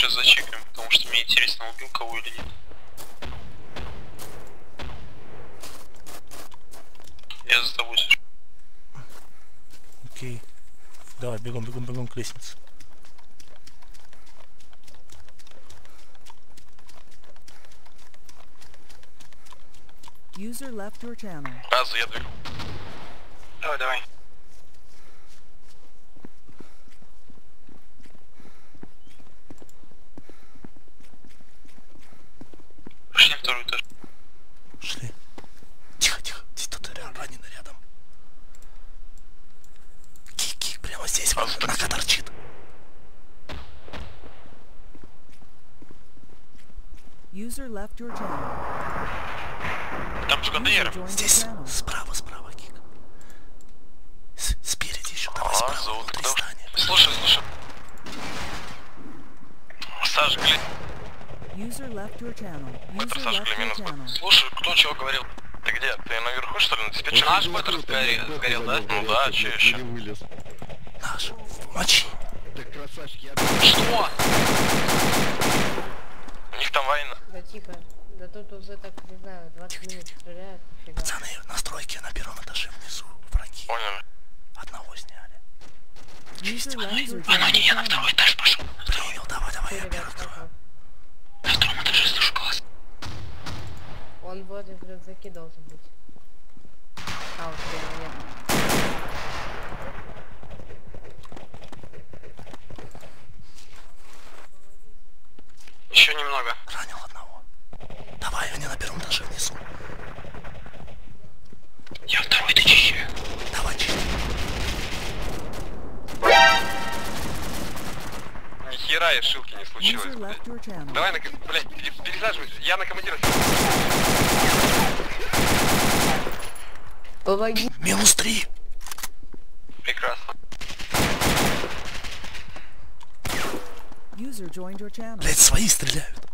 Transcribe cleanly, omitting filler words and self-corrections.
сейчас зачекаем, потому что мне интересно, убил кого или нет. Я за тобой слышу. Окей. Давай, бегом к лестнице. User left your channel. База, я двигаю. Давай. Пошли второй этаж. Шли. Тихо. Здесь кто-то раненый рядом. Кик, прямо здесь. Нога торчит. User left your channel. Там же контейнер. Здесь справа, Кик. Спереди еще. Давай справа, внутри здания. Слушай. Саша, глянь. User left your channel. User Саша, left глянь, your минус. channel. Слушай, кто чего говорил? Ты где? Ты наверху, что ли, на диспетчере? Наш бэтер сгорел, да? Ну да, че еще? Наш. Мочи. Так, красавчик, я... Что? У них там война. Да тихо. Да тут уже так, не знаю, 20 минут стреляют, нифига. Пацаны, настройки на первом этаже внизу. Враги. Поняли. Одного сняли. User left your Я на channel. второй этаж пошел. Принял, давай, я Ребят, первый, второй. как На втором этаже слышу голос. он вроде в рюкзаке должен быть. А, вот прямо нет. Еще немного. Ранил одного. Давай, они на первом этаже внизу. Я второй дочищаю. Давай, чиsti. Ни хера и шилки не случилось, User блядь. left your channel. Давай, блядь, пересаживайся. Я на командира. Помоги. -3. Прекрасно. User joined your channel. Блять, свои стреляют.